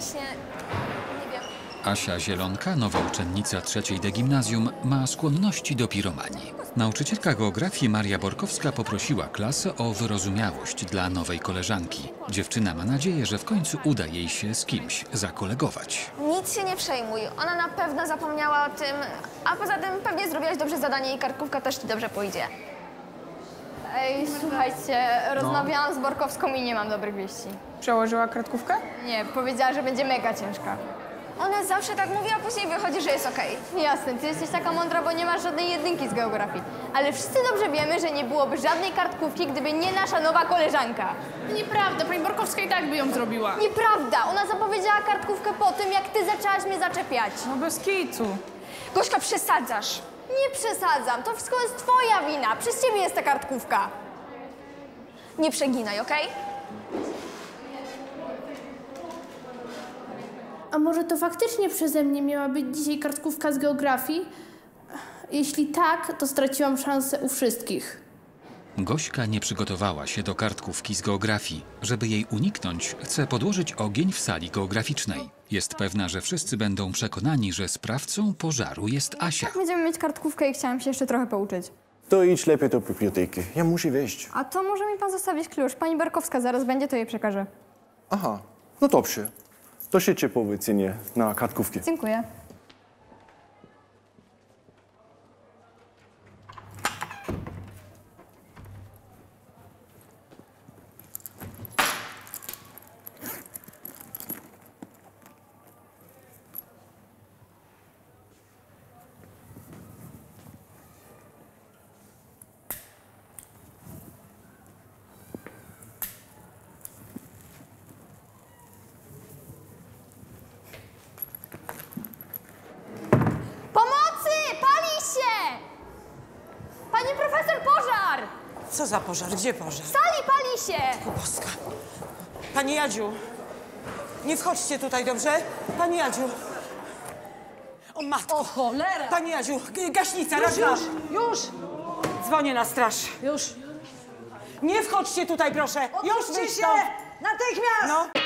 właśnie... nie wiem. Asia Zielonka, nowa uczennica 3. D gimnazjum, ma skłonności do piromanii. Nauczycielka geografii Maria Borkowska poprosiła klasę o wyrozumiałość dla nowej koleżanki. Dziewczyna ma nadzieję, że w końcu uda jej się z kimś zakolegować. Nic się nie przejmuj. Ona na pewno zapomniała o tym, a poza tym pewnie zrobiłaś dobrze zadanie i kartkówka też ci dobrze pójdzie. Ej, słuchajcie, rozmawiałam z Borkowską i nie mam dobrych wieści. Przełożyła kartkówkę? Nie, powiedziała, że będzie mega ciężka. Ona zawsze tak mówi, a później wychodzi, że jest okej. Jasne, ty jesteś taka mądra, bo nie masz żadnej jedynki z geografii. Ale wszyscy dobrze wiemy, że nie byłoby żadnej kartkówki, gdyby nie nasza nowa koleżanka. Nieprawda, pani Borkowska i tak by ją zrobiła. Nieprawda! Ona zapowiedziała kartkówkę po tym, jak ty zaczęłaś mnie zaczepiać. No bez kitu. Gośka, przesadzasz. Nie przesadzam, to wszystko jest twoja wina. Przez ciebie jest ta kartkówka. Nie przeginaj, okej? A może to faktycznie przeze mnie miała być dzisiaj kartkówka z geografii? Jeśli tak, to straciłam szansę u wszystkich. Gośka nie przygotowała się do kartkówki z geografii. Żeby jej uniknąć, chce podłożyć ogień w sali geograficznej. Jest pewna, że wszyscy będą przekonani, że sprawcą pożaru jest Asia. Będziemy mieć kartkówkę i chciałam się jeszcze trochę pouczyć. To idź lepiej do biblioteki. Ja muszę wejść. A to może mi pan zostawić klucz. Pani Borkowska zaraz będzie, to jej przekażę. Aha, no dobrze. To się cię powycenię na kartkówkę. Dziękuję. Pomocy! Pali się! Pani profesor, pożar! Co za pożar? Gdzie pożar? W sali pali się! O boska. Pani Jadziu, nie wchodźcie tutaj, dobrze? Pani Jadziu. O matko. O cholera! Pani Jadziu, gaśnica, raz, Już! Dzwonię na straż. Już! Nie wchodźcie tutaj, proszę. Już Odwróćcie wyjdź się! stąd. Natychmiast! No.